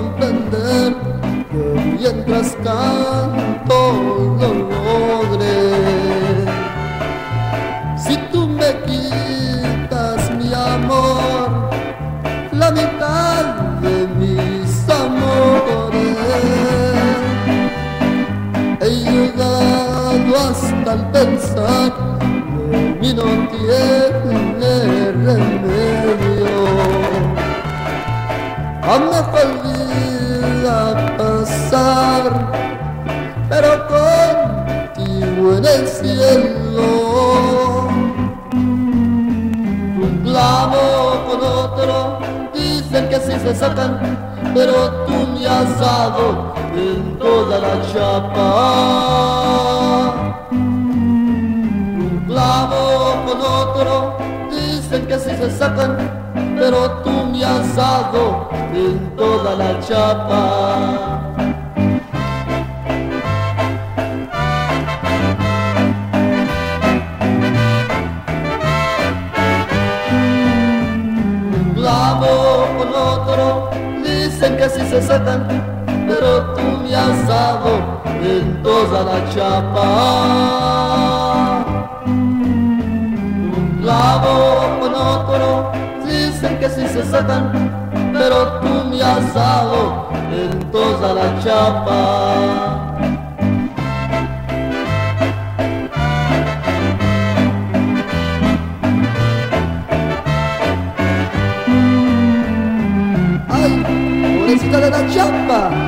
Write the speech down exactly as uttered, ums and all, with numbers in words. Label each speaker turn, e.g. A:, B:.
A: comprender que mientras canto lo logré. Si tú me quitas mi amor, la mitad de mis amores, he llegado hasta el pensar que en mí no tiene remedio. A mejor vida pasar, pero contigo en el cielo. Un clavo con otro, dicen que sí se sacan, pero tú me has dado en toda la chapa. Un clavo con otro, dicen que sí se sacan, pero tú me has dado en toda la chapa. Un clavo con otro, dicen que sí se sacan, pero tú me has dado en toda la chapa. Un clavo con otro, dicen que sí se sacan, pero tú me has dado en toda la chapa. Ay, pobrecita de la chapa.